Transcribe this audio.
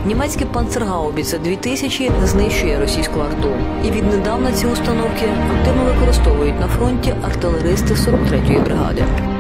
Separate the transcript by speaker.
Speaker 1: Німецький «Панцергаубіце 2000» знищує російську арту. І віднедавна ці установки активно використовують на фронті артилеристи 43-ї бригади.